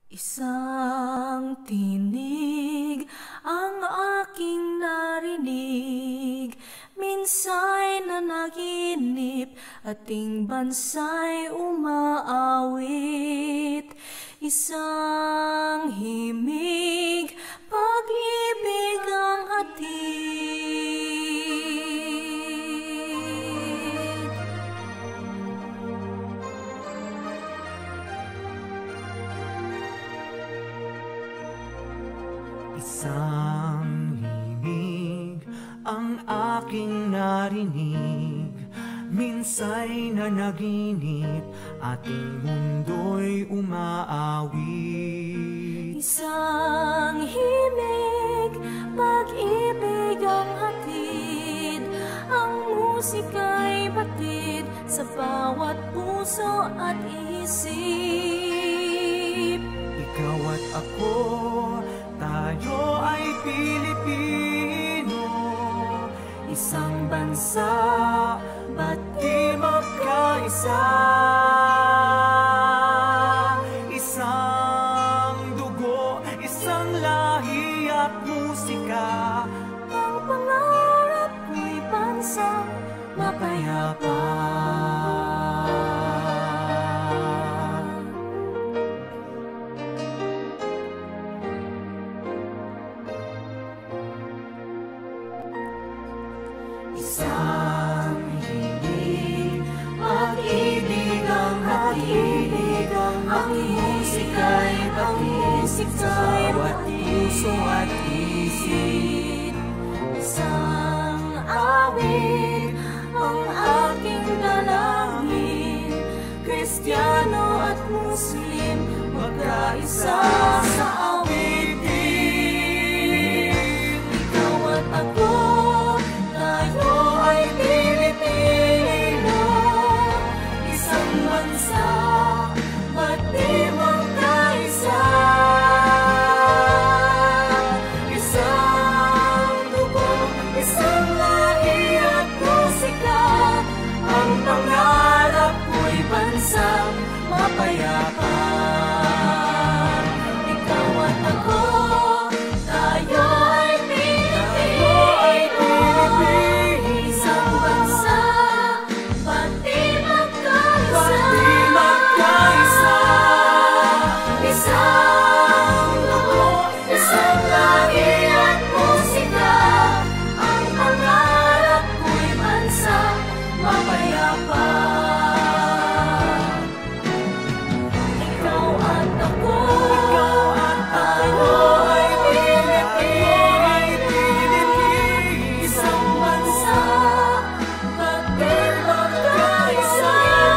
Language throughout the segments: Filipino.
Isang tinig ang aking narinig, minsay nanaginip, ating bansa'y umaawit. Isang himig, pag-ibig ang hatid. Isang himig ang aking narinig, minsay nanaginip, ating mundo'y umaawit. Isang himig, pag-ibig ang hatid, ang musika'y batid sa bawat puso at isip. Ikaw at ako, tayo ay Pilipino, isang bansa, ba't di magkaisa? Isang dugo, isang lahi at musika, ang pangarap ko'y bansang mapayapa. Isang himig, pag-ibig ang hatid, ang musika'y batid sa bawat puso at isip. Isang awit ang aking dalangin, Kristiyano at Muslim, magkaisa sa awitin. Ikaw at ako, tayo ay Pilipino, isang bansa, ba't di magkaisa? Isang dugo, isang lahi at musika, ang pangarap ko'y bansang mapayapa. Ikaw at ako, tayo ay Pilipino, isang bansa, ba't di magkaisa? Isang dugo, isang lahi at musika, ang pangarap ko'y bansang mapayapa. Ikaw at ako, tayo ay Pilipino, isang bansa, ba't di magkaisa?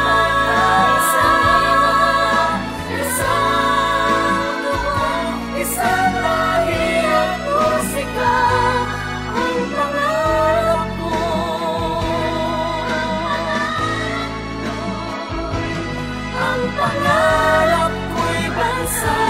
Isang dugo, isang lahi at musika, ang pangarap ko. Ang pangarap ko'y bansa